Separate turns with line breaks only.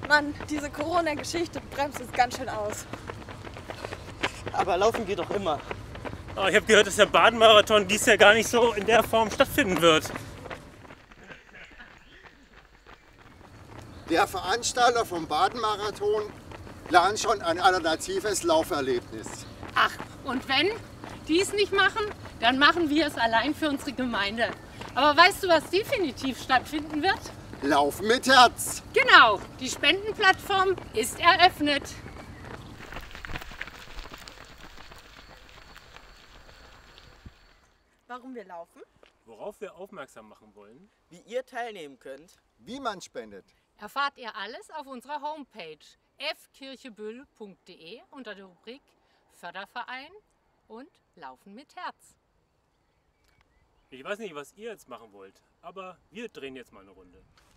Mann, diese Corona-Geschichte bremst uns ganz schön aus.
Aber laufen geht doch immer.
Oh, ich habe gehört, dass der Baden-Marathon dies Jahr gar nicht so in der Form stattfinden wird.
Der Veranstalter vom Baden-Marathon plant schon ein alternatives Lauferlebnis.
Ach, und wenn die es nicht machen, dann machen wir es allein für unsere Gemeinde. Aber weißt du, was definitiv stattfinden wird?
Laufen mit Herz!
Genau, die Spendenplattform ist eröffnet.
Warum wir laufen?
Worauf wir aufmerksam machen wollen.
Wie ihr teilnehmen könnt.
Wie man spendet.
Erfahrt ihr alles auf unserer Homepage fkirchebüll.de unter der Rubrik Förderverein und Laufen mit Herz.
Ich weiß nicht, was ihr jetzt machen wollt, aber wir drehen jetzt mal eine Runde.